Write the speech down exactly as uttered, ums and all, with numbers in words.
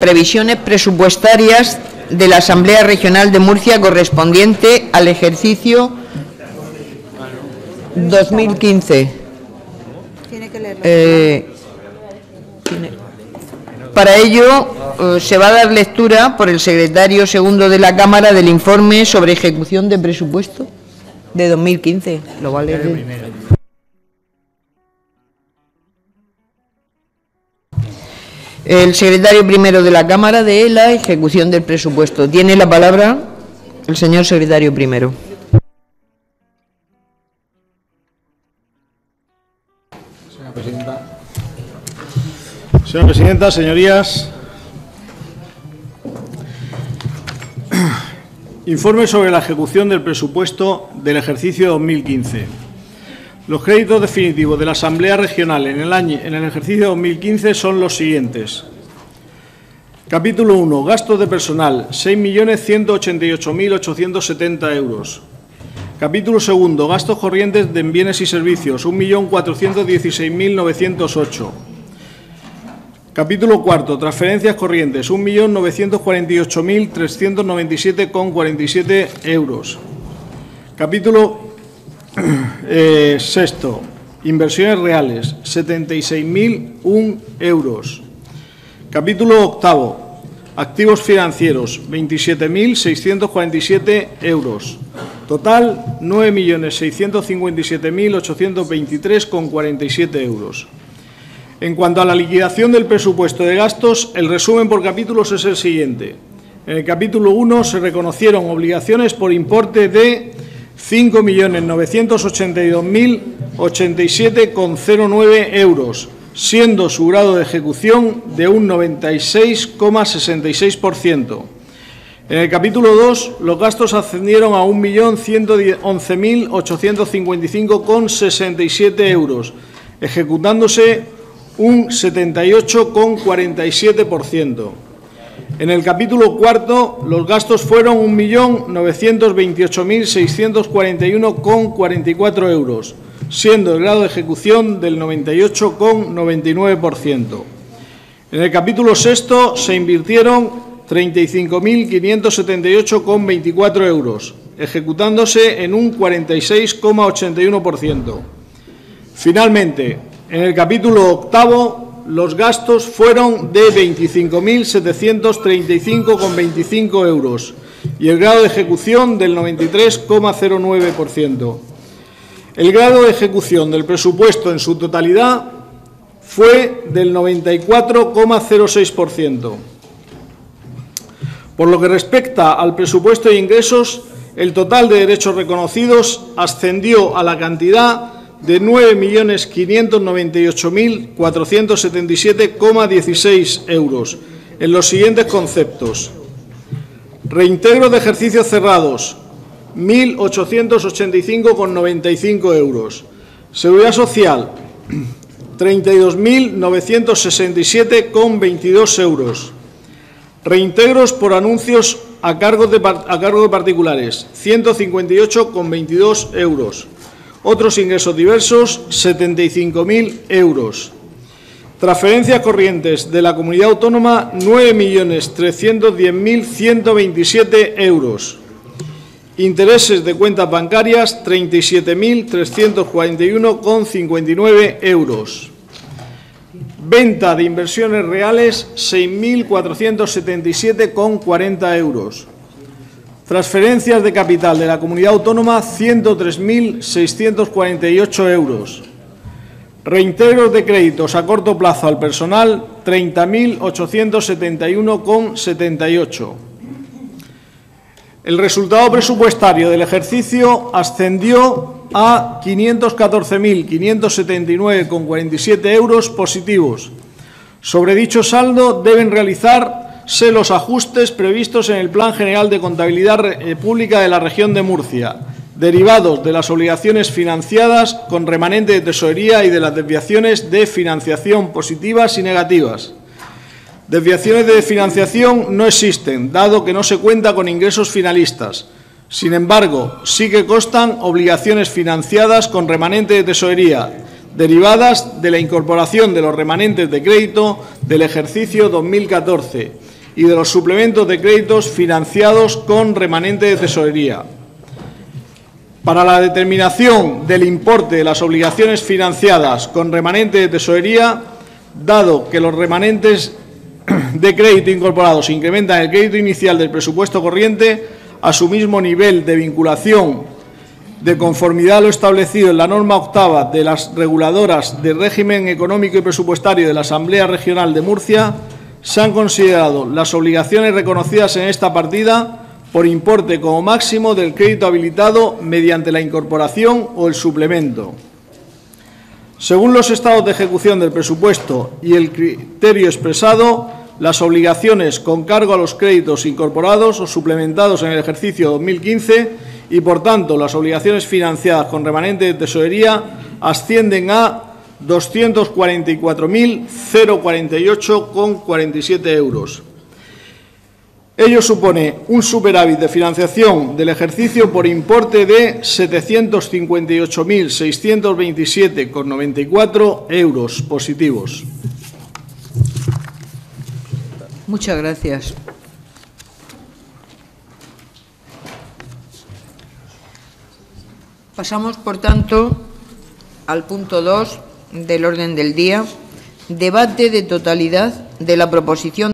previsiones presupuestarias de la Asamblea Regional de Murcia correspondiente al ejercicio dos mil quince. Tiene que leerlo. Eh, para ello, eh, se va a dar lectura por el secretario segundo de la Cámara del informe sobre ejecución de presupuesto de dos mil quince. Lo va a leer. El secretario primero de la Cámara de la ejecución del presupuesto. Tiene la palabra el señor secretario primero. Señora Presidenta. Señora Presidenta, señorías. Informe sobre la ejecución del presupuesto del ejercicio dos mil quince. Los créditos definitivos de la Asamblea Regional en el, año, en el ejercicio dos mil quince son los siguientes. Capítulo uno. Gastos de personal, seis millones ciento ochenta y ocho mil ochocientos setenta euros. Capítulo segundo. Gastos corrientes de bienes y servicios, un millón cuatrocientos dieciséis mil novecientos ocho. Capítulo cuarto. Transferencias corrientes, un millón novecientos cuarenta y ocho mil trescientos noventa y siete coma cuarenta y siete euros. Capítulo Eh, sexto, inversiones reales, setenta y seis mil uno euros. Capítulo octavo, activos financieros, veintisiete mil seiscientos cuarenta y siete euros. Total, nueve millones seiscientos cincuenta y siete mil ochocientos veintitrés coma cuarenta y siete euros. En cuanto a la liquidación del presupuesto de gastos, el resumen por capítulos es el siguiente. En el capítulo uno se reconocieron obligaciones por importe de cinco millones novecientos ochenta y dos mil ochenta y siete coma cero nueve euros, siendo su grado de ejecución de un noventa y seis coma sesenta y seis por ciento. En el capítulo dos, los gastos ascendieron a un millón ciento once mil ochocientos cincuenta y cinco coma sesenta y siete euros, ejecutándose un setenta y ocho coma cuarenta y siete por ciento. En el capítulo cuarto, los gastos fueron un millón novecientos veintiocho mil seiscientos cuarenta y uno coma cuarenta y cuatro euros, siendo el grado de ejecución del noventa y ocho coma noventa y nueve por ciento. En el capítulo sexto se invirtieron treinta y cinco mil quinientos setenta y ocho coma veinticuatro euros, ejecutándose en un cuarenta y seis coma ochenta y uno por ciento. Finalmente, en el capítulo octavo, los gastos fueron de veinticinco mil setecientos treinta y cinco coma veinticinco euros y el grado de ejecución del noventa y tres coma cero nueve por ciento. El grado de ejecución del presupuesto en su totalidad fue del noventa y cuatro coma cero seis por ciento. Por lo que respecta al presupuesto de ingresos, el total de derechos reconocidos ascendió a la cantidad de nueve millones quinientos noventa y ocho mil cuatrocientos setenta y siete coma dieciséis euros, en los siguientes conceptos. Reintegro de ejercicios cerrados, mil ochocientos ochenta y cinco coma noventa y cinco euros. Seguridad social, treinta y dos mil novecientos sesenta y siete coma veintidós euros. Reintegros por anuncios a cargo de, a cargo de particulares, ciento cincuenta y ocho coma veintidós euros. Otros ingresos diversos, setenta y cinco mil euros. Transferencias corrientes de la Comunidad Autónoma, nueve millones trescientos diez mil ciento veintisiete euros. Intereses de cuentas bancarias, treinta y siete mil trescientos cuarenta y uno coma cincuenta y nueve euros. Venta de inversiones reales, seis mil cuatrocientos setenta y siete coma cuarenta euros. Transferencias de capital de la Comunidad Autónoma, ciento tres mil seiscientos cuarenta y ocho euros. Reintegros de créditos a corto plazo al personal, treinta mil ochocientos setenta y uno coma setenta y ocho. El resultado presupuestario del ejercicio ascendió a quinientos catorce mil quinientos setenta y nueve coma cuarenta y siete euros positivos. Sobre dicho saldo deben realizar se los ajustes previstos en el Plan General de Contabilidad Pública de la Región de Murcia, derivados de las obligaciones financiadas con remanente de tesorería y de las desviaciones de financiación positivas y negativas. Desviaciones de financiación no existen, dado que no se cuenta con ingresos finalistas. Sin embargo, sí que constan obligaciones financiadas con remanente de tesorería, derivadas de la incorporación de los remanentes de crédito del ejercicio dos mil catorce y de los suplementos de créditos financiados con remanente de tesorería. Para la determinación del importe de las obligaciones financiadas con remanente de tesorería, dado que los remanentes de crédito incorporados incrementan el crédito inicial del presupuesto corriente a su mismo nivel de vinculación de conformidad a lo establecido en la norma octava de las reguladoras del régimen económico y presupuestario de la Asamblea Regional de Murcia, se han considerado las obligaciones reconocidas en esta partida por importe como máximo del crédito habilitado mediante la incorporación o el suplemento. Según los estados de ejecución del presupuesto y el criterio expresado, las obligaciones con cargo a los créditos incorporados o suplementados en el ejercicio dos mil quince y, por tanto, las obligaciones financiadas con remanente de tesorería ascienden a doscientos cuarenta y cuatro mil cuarenta y ocho coma cuarenta y siete euros. Ello supone un superávit de financiación del ejercicio por importe de setecientos cincuenta y ocho mil seiscientos veintisiete coma noventa y cuatro euros positivos. Muchas gracias. Pasamos, por tanto, al punto dos del orden del día, debate de totalidad de la proposición